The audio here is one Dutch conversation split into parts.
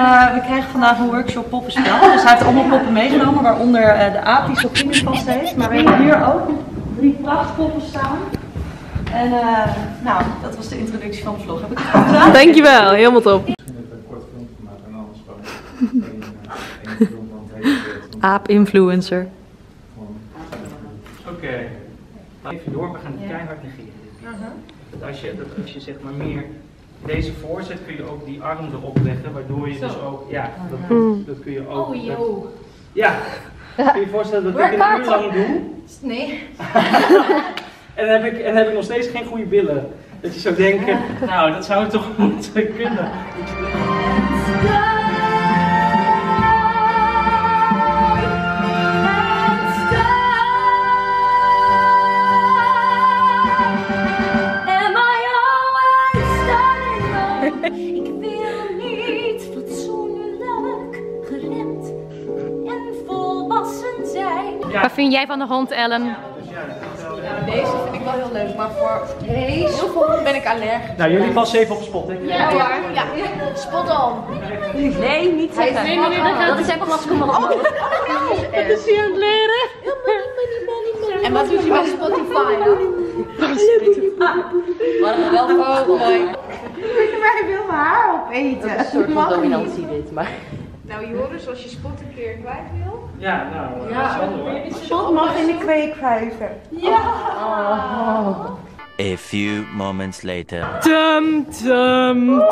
we krijgen vandaag een workshop poppenspel. Dus hij heeft allemaal poppen meegenomen, waaronder de aap die Sokimi vast heeft. Maar we hebben hier ook 3 prachtpoppen staan. En nou, dat was de introductie van de vlog. Heb ik het goed gedaan? Dankjewel, helemaal top. Misschien heb ik een kort filmpje gemaakt en anders gewoon Aap-influencer. Oké. Even door, we gaan keihard negeren. Als je zeg maar meer deze voorzet, kun je ook die arm erop leggen, waardoor je dus ook, ja, dat kun je ook. Oh joh. Ja, kun je je voorstellen dat ik een uur lang doe? Nee. En dan heb ik nog steeds geen goede billen. Dat je zou denken, nou dat zou het toch moeten kunnen. Ik wil niet fatsoenlijk geremd en volwassen zijn. Ja. Wat vind jij van de hond, Ellen? Deze vind ik wel heel leuk, maar voor heel veel ben ik allergisch. Nou, jullie passen even op spot, hè? Ja, spot on. Nee, niet zeggen. Nee, dat is even lastig om te Wat is hij aan het leren? En wat doet hij bij Spotify dan? Maar wel mooi. Hij wil mijn haar opeten. Een soort van dominantie dit, maar... Nou Joris, als je spot een keer kwijt wil. Ja, nou, dat is wel hoor. Spot mag in de kweekvijver. Ja! A few moments later. Tum, tum,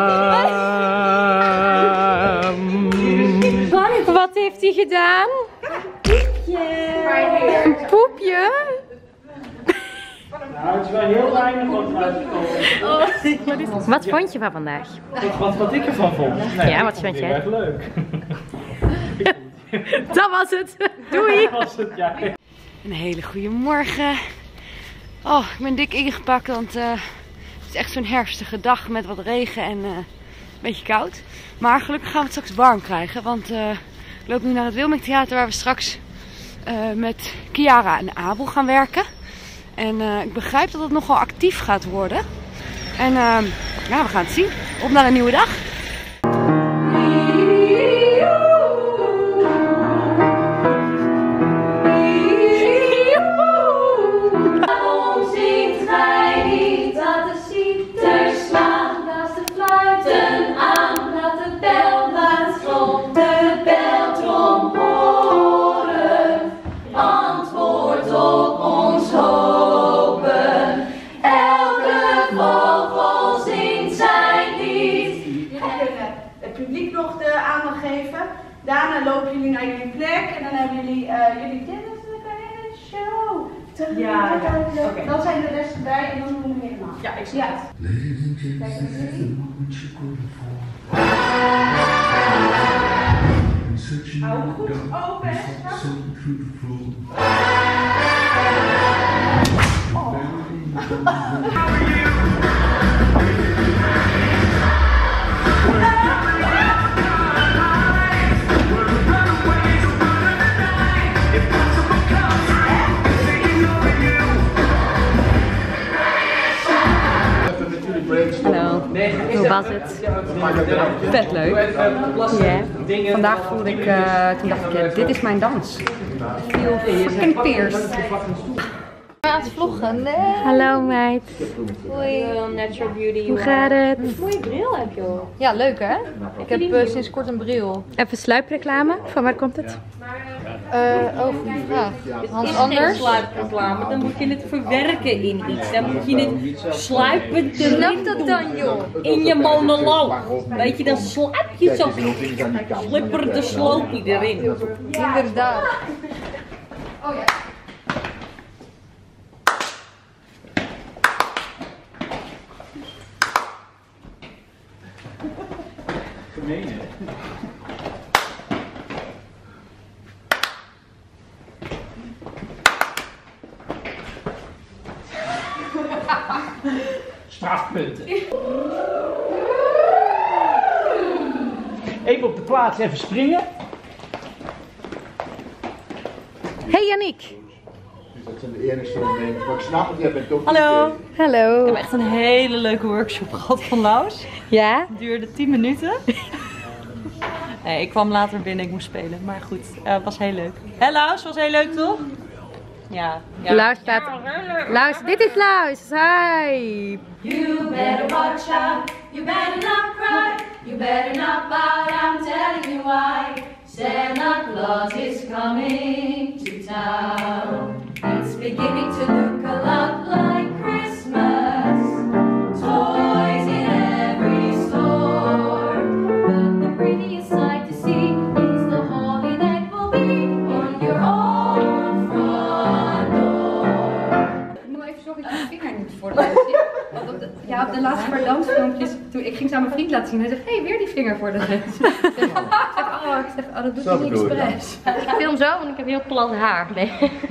tum. Wat heeft hij gedaan? Een poepje? Nou, het is wel heel weinig wat eruit gekomen. Wat vond je van vandaag? Wat ik ervan vond? Nee, Ja, ik wat vond vind het jij? heel erg leuk. Dat was het. Doei. Dat was het, ja. Een hele goede morgen. Oh, ik ben dik ingepakt, want het is echt zo'n herfstige dag met wat regen en een beetje koud. Maar gelukkig gaan we het straks warm krijgen, want ik loop nu naar het Wilming Theater waar we straks met Kiara en Abel gaan werken. En ik begrijp dat het nogal actief gaat worden. En ja, we gaan het zien. Op naar een nieuwe dag. Daarna lopen jullie naar jullie plek en dan hebben jullie jullie kennis en dan kan je een show. Ja, oké. Dan zijn de rest erbij en dan doen we hem helemaal. Ja, ik zie het. Hou goed open. Hallo, hoe was het? Vet leuk. Ja. Vandaag voelde ik, toen dacht ik, dit is mijn dans. Feel fucking pierced. Aan het vloggen, nee. Hallo meid. Hoi. Natural Beauty. Hoe gaat het? Mooie bril heb je joh. Ja, leuk hè? Ik heb sinds kort een bril. Even sluipreclame. Van waar komt het? Goede vraag. Hans Is Anders? geen sluipreclame, dan moet je het verwerken in iets. Dan moet je het sluipend Snap dat dan joh? in je monoloog. Weet je, dan sluip je zo slipper de sloopie erin. Inderdaad. Oh ja. Gemeen, hè? Strafpunten. Even op de plaats, even springen. Hey Yannick. Dat zijn de enigste momenten. Maar ik snap het, jij bent ook Hallo. Hallo. We hebben echt een hele leuke workshop gehad van Laus. Ja? Het duurde 10 minuten. Nee, ik kwam later binnen, ik moest spelen. Maar goed, het was heel leuk. Hé Laus, was heel leuk toch? Ja. Laus staat... Laus, dit is Laus. Hi. You better watch out, you better not cry, you better not pout, I'm telling you why. Santa Claus is coming to town. It's beginning to look a lot like Christmas. Toys in every store. But the prettiest sight to see is the holly that will be on your own front door. Ik moet even zorgen dat je vinger niet voor de neus zit. Want op de laatste paar dansfilmpjes, ik ging ze aan mijn vriend laten zien. Hij zegt, hé, weer die vinger voor de neus. Ik zeg, dat doet hij niet expres. Ik film zo, want ik heb heel plat haar. Nee.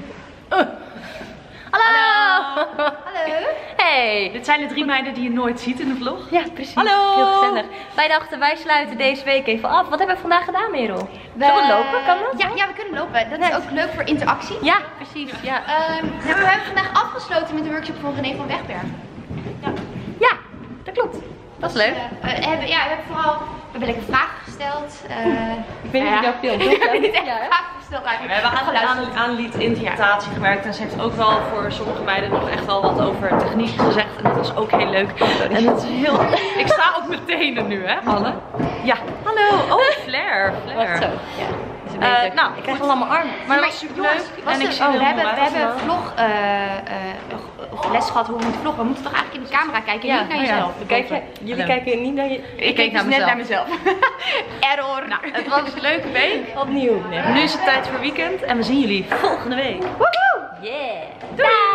Hallo! Hallo. Hey! Dit zijn de 3 meiden die je nooit ziet in de vlog. Ja, precies. Hallo! Heel gezellig. Wij dachten, wij sluiten deze week even af. Wat hebben we vandaag gedaan, Merel? Zullen we lopen? Kan dat? Ja, we kunnen lopen. Dat is ook leuk voor interactie. Ja, precies. Ja. We hebben vandaag afgesloten met de workshop van René van Wegberg. Ja, dat klopt. Dat is leuk. We hebben lekker vragen gesteld. Ik weet niet of ik jou film. Ik heb niet echt vragen gesteld. We hebben aan liedinterpretatie gewerkt en ze heeft ook wel voor sommige meiden nog echt wel wat over techniek gezegd. En dat was ook heel leuk. En het is heel... Ik sta op mijn tenen nu, hè, Anne? Ja. Hallo. Oh, Flair. Wat zo. Ja. Nou, ik krijg allemaal armen. Maar dat was superleuk. En ik zie we hebben vlog les gehad hoe we moeten vloggen. We moeten toch eigenlijk in de camera kijken en niet naar jezelf. Jullie kijken niet naar je... Ik keek dus net naar mezelf. Error. Nou, het was een leuke week. Opnieuw. Nu is het tijd voor weekend en we zien jullie volgende week. Woehoe! Yeah! Doei!